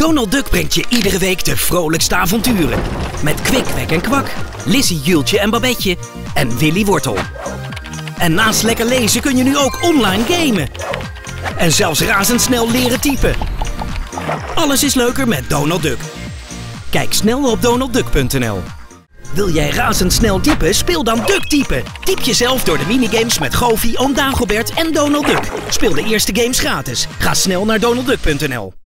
Donald Duck brengt je iedere week de vrolijkste avonturen. Met Kwik, Kwek en Kwak, Lizzie, Jultje en Babetje en Willy Wortel. En naast lekker lezen kun je nu ook online gamen. En zelfs razendsnel leren typen. Alles is leuker met Donald Duck. Kijk snel op donaldduck.nl. Wil jij razendsnel typen? Speel dan Duck Typen. Typ jezelf door de minigames met Goofy, Oom Dagobert en Donald Duck. Speel de eerste games gratis. Ga snel naar donaldduck.nl.